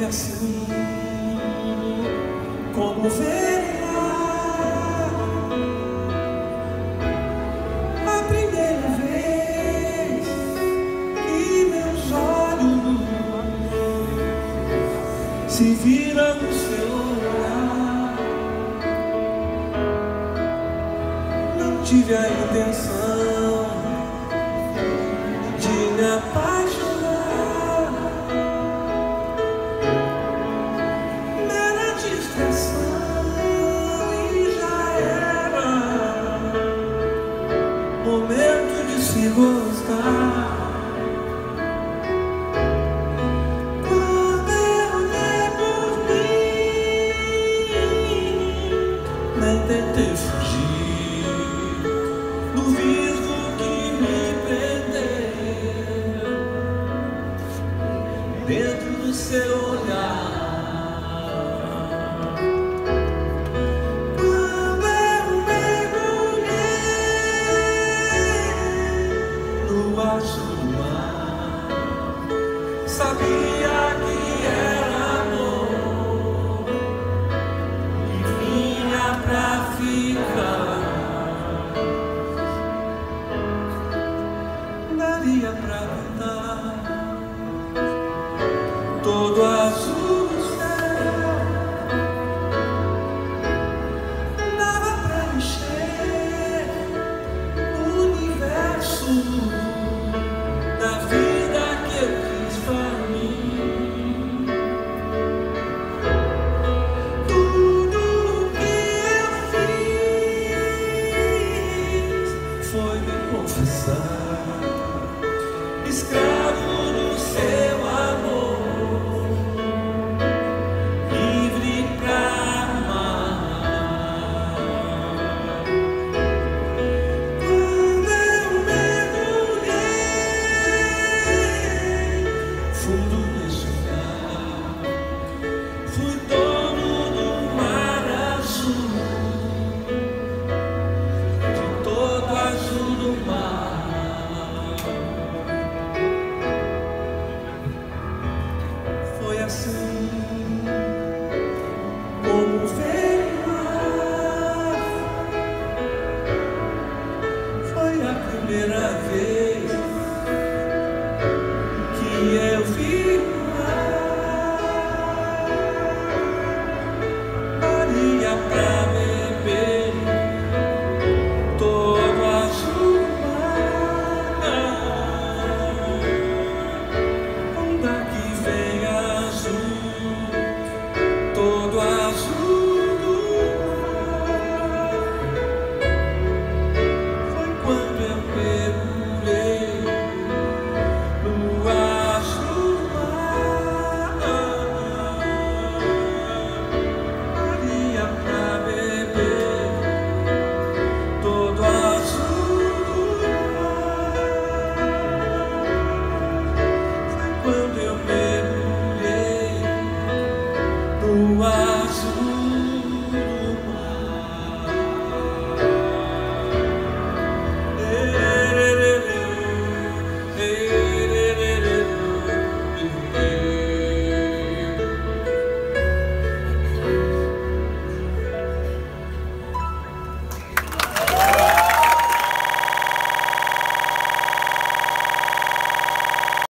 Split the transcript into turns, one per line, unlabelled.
Foi assim como verá a primeira vez que meus olhos se viram no seu olhar. Não tive a intenção de me apaixonar. Mera distração e já era momento de se gostar. Quando eu olhei por mim, nem tentei fugir do vivo que me prendeu dentro do seu olhar. Quando eu mergulhei no azul do mar, sabia que era amor e vinha pra ficar. Daria pra cantar todo azul do céu, dava pra encher o universo da vida que eu quis pra mim. Tudo que eu fiz foi me confessar, escravo do seu amor, livre pra amar. Quando eu mergulhei fundo nesse lugar, fui dono do mar azul, de todo azul do mar. Foi assim como veio mar. Foi a primeira